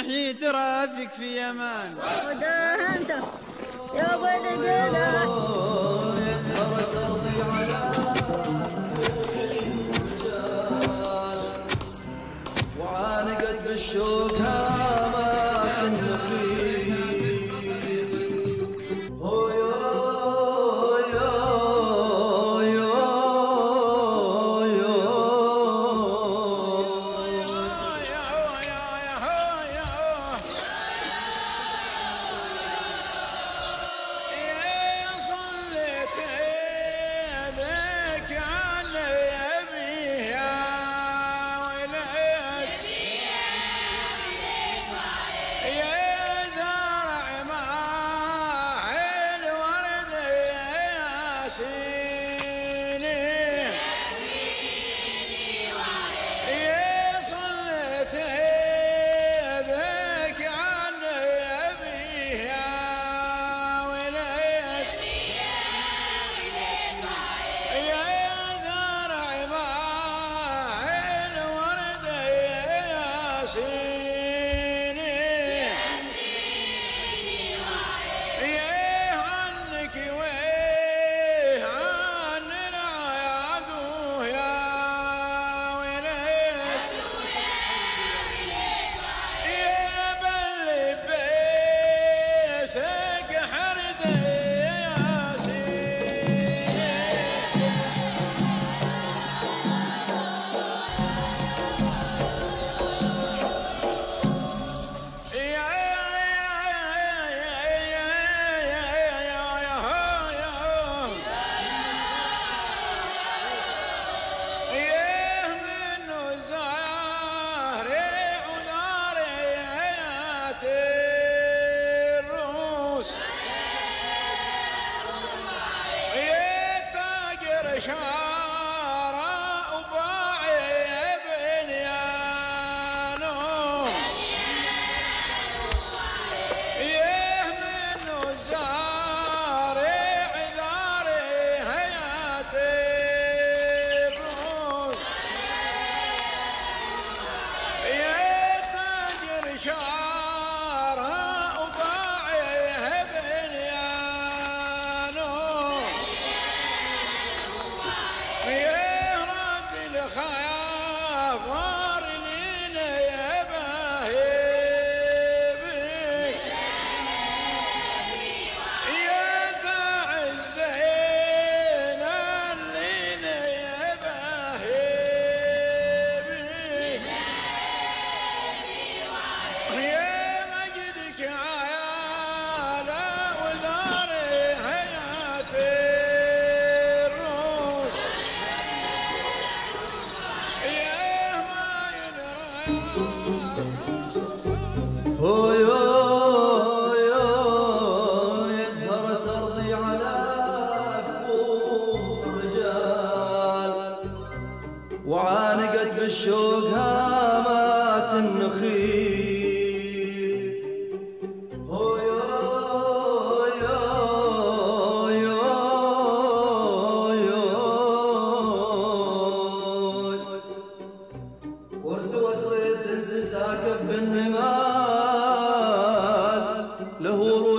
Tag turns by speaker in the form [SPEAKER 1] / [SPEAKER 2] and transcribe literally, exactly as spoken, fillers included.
[SPEAKER 1] يحيي تراثك في يمان.
[SPEAKER 2] وداها انت يا ابو الرجاله
[SPEAKER 3] وعانقت بالشوك هامات النخيل. هو يو يو يو يو
[SPEAKER 1] يا صليت بك على يبي يا ولد يا زرع ماء الورد يا سيني يا صليت بك على يبي يا ولد يا زرع ماء الورد يا سيني يا عنك ويه عن العدو يا ولد يا بل بيسك حرد يا سيني شارع وباعي بنيانه يه منو الزارع ذاري هيات الروس يا تاجر شارع وباعي بنيانه يا رد الخيافر لينا يا بهيبك يا تعزينا لينا يا بهيبك يا مجدك عيالا وداري حياتي الروس
[SPEAKER 3] هو يو يو يزهر ترضي على كفوف الرجال وعانقت بالشوق هامات النخيل. هو يو يو يو يو وارتوت ضد انت ساكب بالنمال له